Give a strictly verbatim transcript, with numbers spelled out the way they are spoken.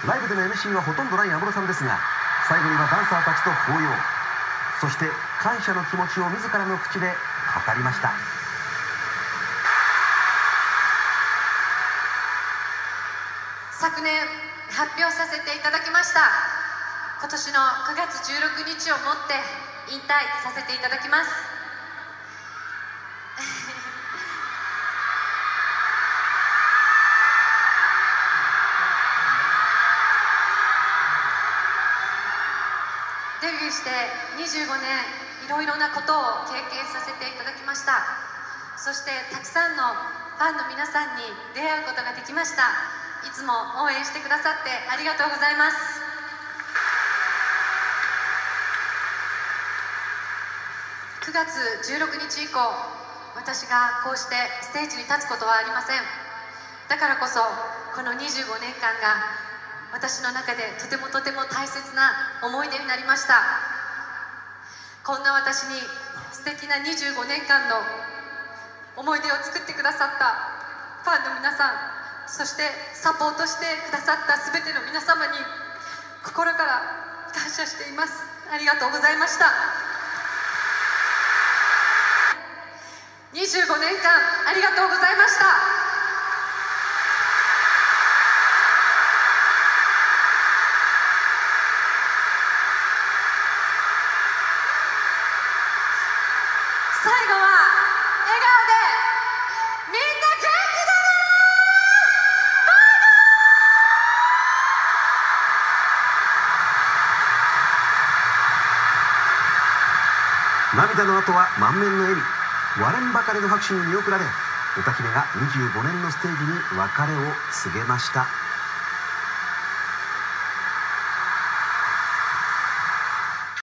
ライブでの エムシー はほとんどない安室さんですが、最後にはダンサーたちと抱擁、そして感謝の気持ちを自らの口で語りました。 昨年発表させていただきました。今年のくがつじゅうろくにちをもって引退させていただきます。デビューしてにじゅうごねん、いろいろなことを経験させていただきました。そしてたくさんのファンの皆さんに出会うことができました。いつも応援してくださってありがとうございます。くがつじゅうろくにち以降、私がこうしてステージに立つことはありません。だからこそこのにじゅうごねんかんが私の中でとてもとても大切な思い出になりました。こんな私に素敵なにじゅうごねんかんの思い出を作ってくださったファンの皆さん、そしてサポートしてくださった全ての皆様に心から感謝しています。ありがとうございました。にじゅうごねんかんありがとうございました。最後は笑顔でみんな元気だねー。 涙の後は満面の笑み、割れんばかりの拍手に見送られ、歌姫がにじゅうごねんのステージに別れを告げました。